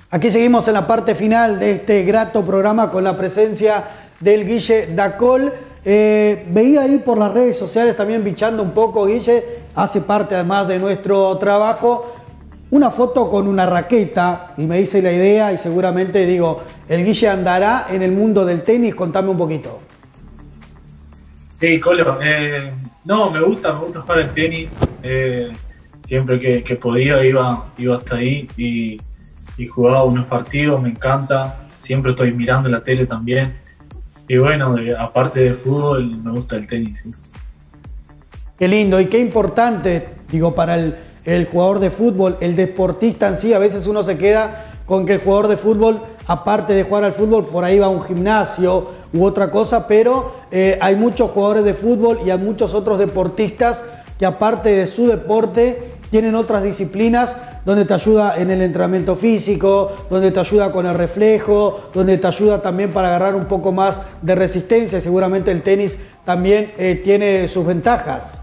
Aquí seguimos en la parte final de este grato programa con la presencia del Guille Dacol. Veía ahí por las redes sociales también bichando un poco, Guille, hace parte además de nuestro trabajo, una foto con una raqueta y me hice la idea y seguramente digo, el Guille andará en el mundo del tenis, contame un poquito. Sí, Colo, no, me gusta jugar al tenis, siempre que podía iba hasta ahí y jugaba unos partidos, me encanta, siempre estoy mirando la tele también, y bueno, aparte del fútbol, me gusta el tenis, sí. Qué lindo y qué importante, digo, para el jugador de fútbol, el deportista en sí. A veces uno se queda con que el jugador de fútbol, aparte de jugar al fútbol, por ahí va a un gimnasio u otra cosa, pero hay muchos jugadores de fútbol y hay muchos otros deportistas que aparte de su deporte tienen otras disciplinas donde te ayuda en el entrenamiento físico, donde te ayuda con el reflejo, donde te ayuda también para agarrar un poco más de resistencia. Y seguramente el tenis también tiene sus ventajas.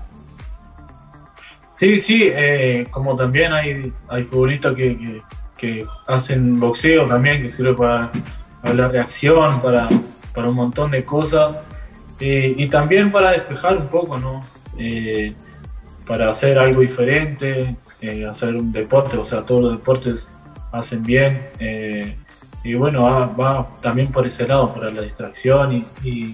Sí, como también hay futbolistas que hacen boxeo también, que sirve para la reacción, para un montón de cosas, y también para despejar un poco, ¿no? Para hacer algo diferente, hacer un deporte, o sea, todos los deportes hacen bien, y bueno, va también por ese lado, para la distracción,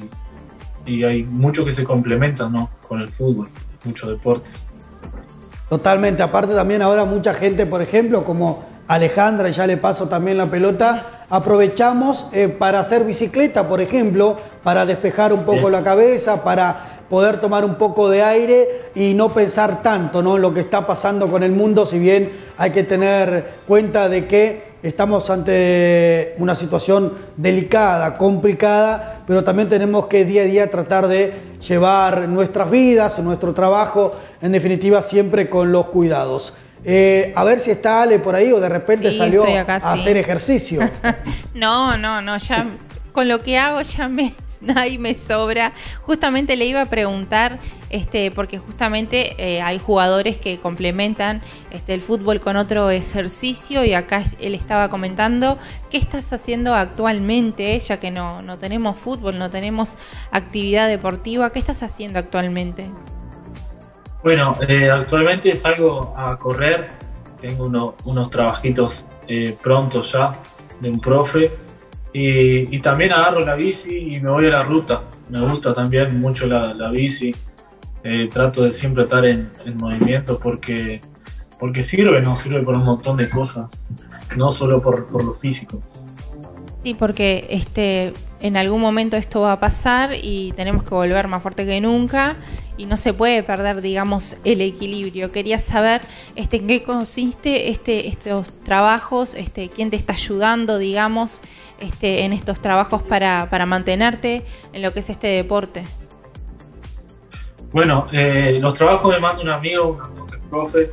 y hay mucho que se complementa, ¿no? Con el fútbol, muchos deportes. Totalmente, aparte también ahora mucha gente, por ejemplo, como Alejandra, y ya le paso también la pelota, aprovechamos para hacer bicicleta, por ejemplo, para despejar un poco la cabeza, para poder tomar un poco de aire y no pensar tanto, ¿no?, en lo que está pasando con el mundo, si bien hay que tener cuenta de que estamos ante una situación delicada, complicada, pero también tenemos que día a día tratar de llevar nuestras vidas, nuestro trabajo, en definitiva siempre con los cuidados. A ver si está Ale por ahí o de repente salió acá, a hacer ejercicio. No, ya con lo que hago ya ahí me sobra. Justamente le iba a preguntar, porque justamente hay jugadores que complementan el fútbol con otro ejercicio, y acá él estaba comentando qué estás haciendo actualmente, ya que no tenemos fútbol, no tenemos actividad deportiva. ¿Qué estás haciendo actualmente? Bueno, actualmente salgo a correr, tengo unos trabajitos prontos ya de un profe, y también agarro la bici y me voy a la ruta. Me gusta también mucho la bici, trato de siempre estar en movimiento porque sirve por un montón de cosas, no solo por lo físico. Sí, porque en algún momento esto va a pasar y tenemos que volver más fuerte que nunca y no se puede perder, digamos, el equilibrio. Quería saber en qué consiste estos trabajos, quién te está ayudando, digamos, en estos trabajos para mantenerte en lo que es este deporte. Bueno, los trabajos me manda un amigo que es profe,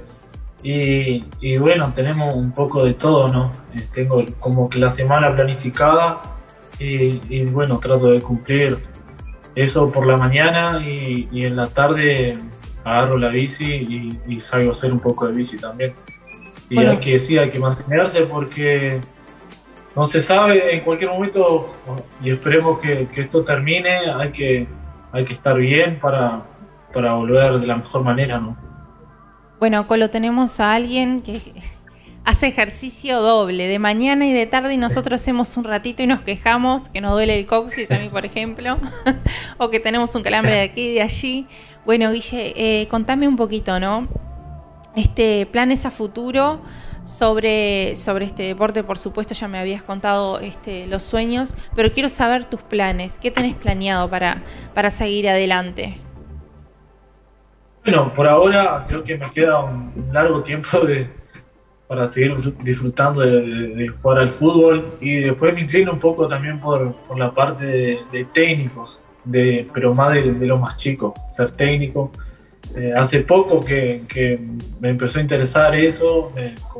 y bueno, tenemos un poco de todo, ¿no? Tengo como que la semana planificada, y bueno, trato de cumplir eso por la mañana, y en la tarde agarro la bici y salgo a hacer un poco de bici también. Y bueno, hay que mantenerse porque no se sabe, en cualquier momento, y esperemos que esto termine, hay que estar bien para volver de la mejor manera, ¿no? Bueno, Colo, tenemos a alguien que hace ejercicio doble, de mañana y de tarde, y nosotros hacemos un ratito y nos quejamos que nos duele el coxis, a mí por ejemplo, o que tenemos un calambre de aquí y de allí. Bueno, Guille, contame un poquito, ¿no? Planes a futuro sobre este deporte. Por supuesto ya me habías contado los sueños, pero quiero saber tus planes. ¿Qué tenés planeado para seguir adelante? Bueno, por ahora creo que me queda un largo tiempo para seguir disfrutando de jugar al fútbol, y después me inclino un poco también por la parte de técnicos, pero más de lo más chico, ser técnico. Hace poco que me empezó a interesar eso,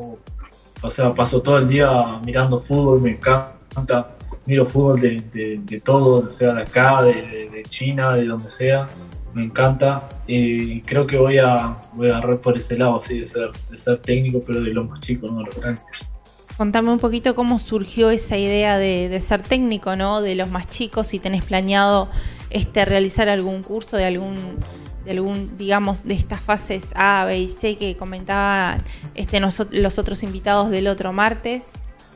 o sea, paso todo el día mirando fútbol, me encanta, miro fútbol de todo, sea de acá, de China, de donde sea. Me encanta, y creo que voy a agarrar por ese lado, sí, de ser técnico, pero de los más chicos, no de los grandes. Contame un poquito cómo surgió esa idea de ser técnico, ¿no? De los más chicos, si tenés planeado realizar algún curso de algún, digamos, de estas fases A, B y C que comentaban los otros invitados del otro martes.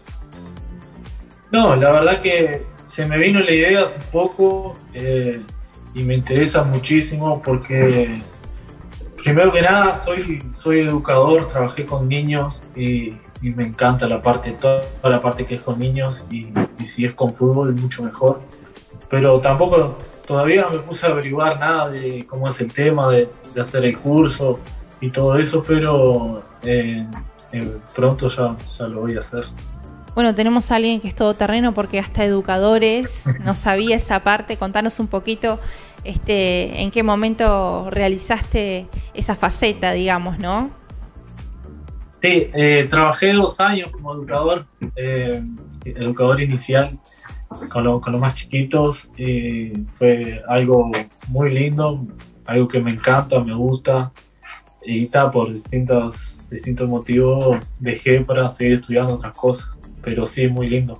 No, la verdad que se me vino la idea hace poco y me interesa muchísimo porque primero que nada soy educador, trabajé con niños y me encanta toda la parte que es con niños y si es con fútbol mucho mejor. Pero tampoco todavía no me puse a averiguar nada de cómo es el tema de hacer el curso y todo eso, pero pronto ya lo voy a hacer. Bueno, tenemos a alguien que es todoterreno porque hasta educadores, no sabía esa parte. Contanos un poquito en qué momento realizaste esa faceta, digamos, ¿no? Sí, trabajé 2 años como educador, educador inicial con los más chiquitos. Fue algo muy lindo, algo que me encanta, me gusta. Y por distintos motivos dejé para seguir estudiando otras cosas. Pero sí, muy lindo.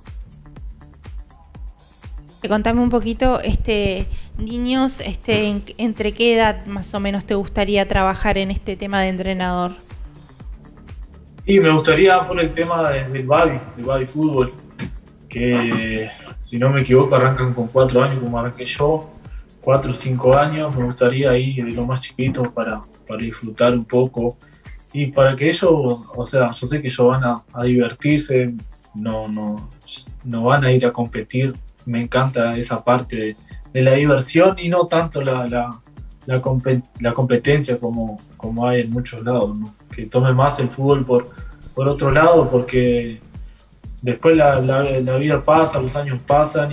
Contame un poquito, niños, ¿entre qué edad más o menos te gustaría trabajar en este tema de entrenador? Y me gustaría por el tema del body fútbol, que si no me equivoco arrancan con 4 años como arranqué yo, 4 o 5 años. Me gustaría ahí de los más chiquitos para disfrutar un poco y para que ellos, o sea, yo sé que ellos van a divertirse. No van a ir a competir. Me encanta esa parte de la diversión y no tanto la competencia como hay en muchos lados, ¿no? Que tome más el fútbol por otro lado, porque después la vida pasa, los años pasan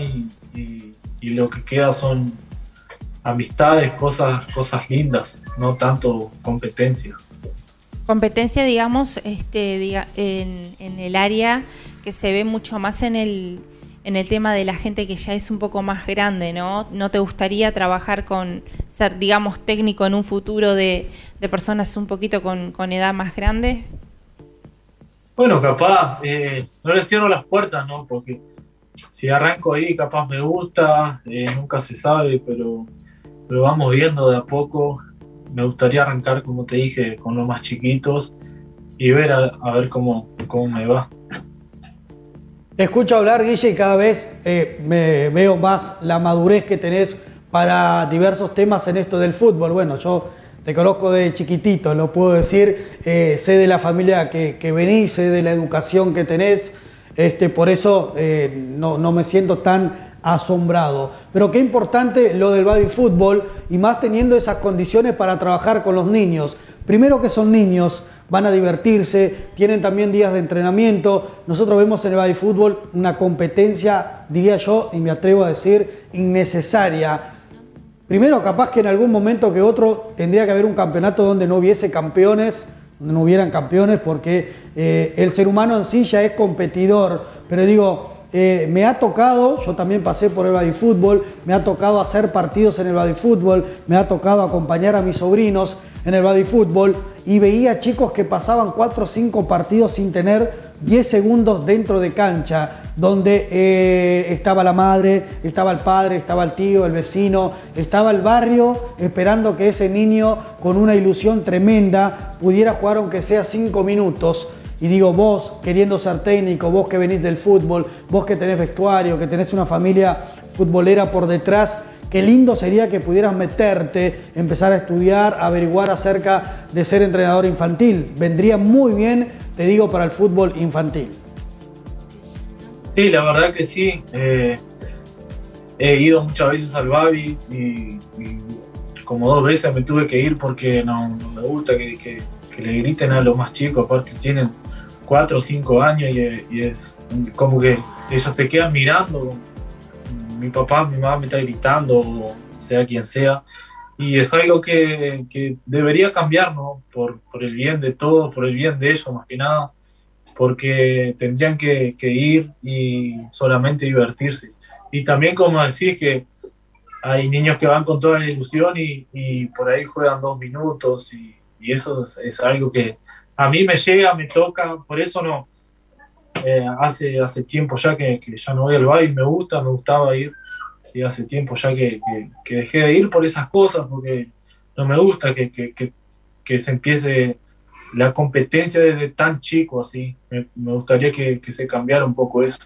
y lo que queda son amistades, cosas lindas, no tanto competencia. Competencia, digamos, en el área que se ve mucho más en el tema de la gente que ya es un poco más grande, ¿no? ¿No te gustaría trabajar ser, digamos, técnico en un futuro de personas un poquito con edad más grande? Bueno, capaz, no le cierro las puertas, ¿no? Porque si arranco ahí, capaz me gusta, nunca se sabe, pero vamos viendo de a poco. Me gustaría arrancar, como te dije, con los más chiquitos y ver a ver cómo me va. Te escucho hablar, Guille, y cada vez me veo más la madurez que tenés para diversos temas en esto del fútbol. Bueno, yo te conozco de chiquitito, lo puedo decir, sé de la familia que venís, sé de la educación que tenés, por eso no me siento tan asombrado. Pero qué importante lo del body fútbol y más teniendo esas condiciones para trabajar con los niños. Primero que son niños, van a divertirse, tienen también días de entrenamiento. Nosotros vemos en el body fútbol una competencia, diría yo, y me atrevo a decir, innecesaria. Primero, capaz que en algún momento que otro tendría que haber un campeonato donde no hubiese campeones, donde no hubieran campeones, porque el ser humano en sí ya es competidor. Pero digo, me ha tocado, yo también pasé por el body fútbol, me ha tocado hacer partidos en el body fútbol, me ha tocado acompañar a mis sobrinos en el body fútbol y veía chicos que pasaban 4 o 5 partidos sin tener 10 segundos dentro de cancha, donde estaba la madre, estaba el padre, estaba el tío, el vecino, estaba el barrio esperando que ese niño con una ilusión tremenda pudiera jugar aunque sea 5 minutos. Y digo, vos queriendo ser técnico, vos que venís del fútbol, vos que tenés vestuario, que tenés una familia futbolera por detrás, qué lindo sería que pudieras meterte, empezar a estudiar, averiguar acerca de ser entrenador infantil. Vendría muy bien, te digo, para el fútbol infantil. Sí, la verdad que sí. He ido muchas veces al Babi y como 2 veces me tuve que ir porque no me gusta que le griten a los más chicos. Aparte tienen 4 o 5 años y es como que ellos te quedan mirando. Mi papá, mi mamá me está gritando, o sea quien sea, y es algo que debería cambiar, ¿no? Por el bien de todos, por el bien de ellos más que nada, porque tendrían que ir y solamente divertirse. Y también, como decís, que hay niños que van con toda la ilusión y por ahí juegan 2 minutos y eso es algo que a mí me llega, me toca. Por eso hace tiempo ya que ya no voy al bar y me gustaba ir. Y hace tiempo ya que dejé de ir por esas cosas, porque no me gusta que se empiece la competencia desde tan chico así. Me gustaría que se cambiara un poco eso.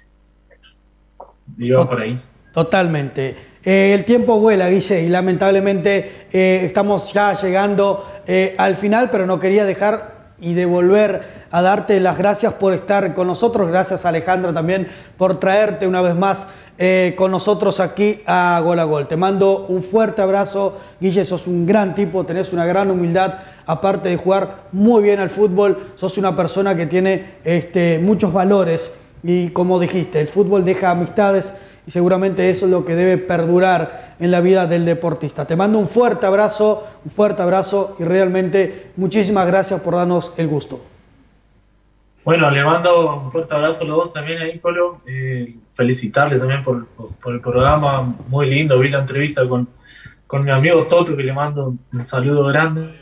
Y va por ahí. Totalmente. El tiempo vuela, Guille, y lamentablemente estamos ya llegando al final, pero no quería dejar y devolver a darte las gracias por estar con nosotros. Gracias, Alejandra, también por traerte una vez más con nosotros aquí a Gol a Gol. Te mando un fuerte abrazo, Guille, sos un gran tipo, tenés una gran humildad, aparte de jugar muy bien al fútbol, sos una persona que tiene muchos valores y, como dijiste, el fútbol deja amistades y seguramente eso es lo que debe perdurar en la vida del deportista. Te mando un fuerte abrazo y realmente muchísimas gracias por darnos el gusto. Bueno, le mando un fuerte abrazo a los dos también ahí, Colo. Felicitarles también por el programa, muy lindo. Vi la entrevista con mi amigo Toto, que le mando un saludo grande.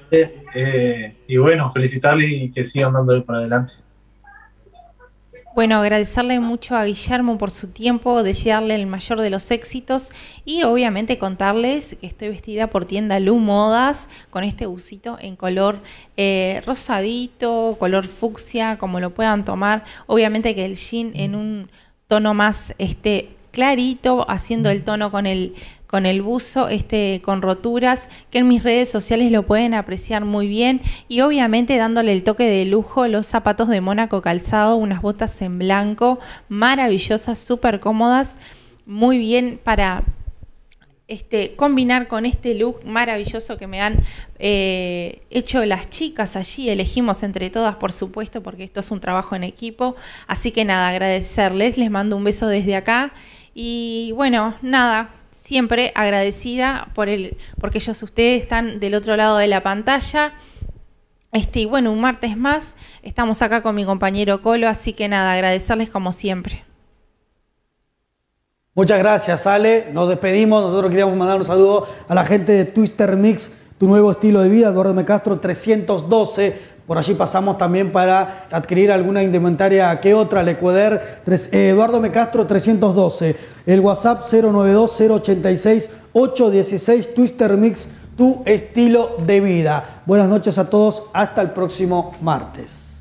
Y bueno, felicitarles y que sigan dando para adelante. Bueno, agradecerle mucho a Guillermo por su tiempo, desearle el mayor de los éxitos y obviamente contarles que estoy vestida por Tienda Lu Modas con este busito en color rosadito, color fucsia, como lo puedan tomar. Obviamente que el jean en un tono más clarito, haciendo el tono con el buzo, con roturas, que en mis redes sociales lo pueden apreciar muy bien, y obviamente dándole el toque de lujo, los zapatos de Mónaco calzado, unas botas en blanco, maravillosas, súper cómodas, muy bien para combinar con este look maravilloso que me han hecho las chicas allí. Elegimos entre todas, por supuesto, porque esto es un trabajo en equipo, así que nada, agradecerles, les mando un beso desde acá, y bueno, nada, siempre agradecida porque ustedes están del otro lado de la pantalla. Y bueno, un martes más, estamos acá con mi compañero Colo, así que nada, agradecerles como siempre. Muchas gracias, Ale. Nos despedimos. Nosotros queríamos mandar un saludo a la gente de Twister Mix, tu nuevo estilo de vida, Eduardo M. Castro 312. Por allí pasamos también para adquirir alguna indumentaria que otra, Lecueder, Eduardo M. Castro 312. El WhatsApp 092-086-816, Twister Mix, tu estilo de vida. Buenas noches a todos, hasta el próximo martes.